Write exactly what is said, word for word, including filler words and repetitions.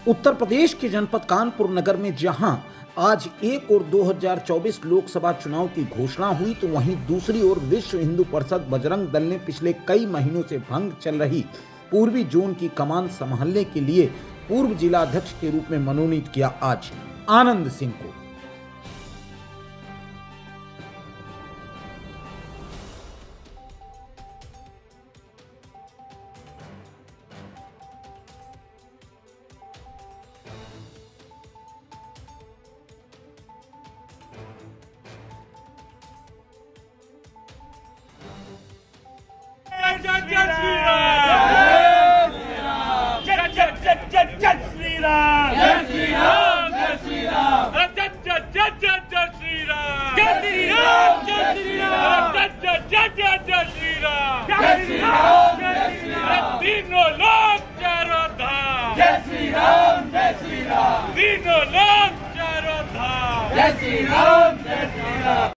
उत्तर प्रदेश के जनपद कानपुर नगर में जहां आज एक और दो हज़ार चौबीस लोकसभा चुनाव की घोषणा हुई, तो वहीं दूसरी ओर विश्व हिंदू परिषद बजरंग दल ने पिछले कई महीनों से भंग चल रही पूर्वी जोन की कमान संभालने के लिए पूर्व जिला अध्यक्ष के रूप में मनोनीत किया आज आनंद सिंह को। जय जय श्री राम, जय जय जय जय जय श्री राम, जय श्री राम, जय श्री राम, जय जय जय जय जय श्री राम, जय श्री राम, जय श्री राम, जय जय जय जय जय श्री राम, जय श्री राम, जय श्री राम, तीनों लोक चारों धाम, जय श्री राम, जय श्री राम, तीनों लोक चारों धाम, जय श्री राम, जय श्री राम।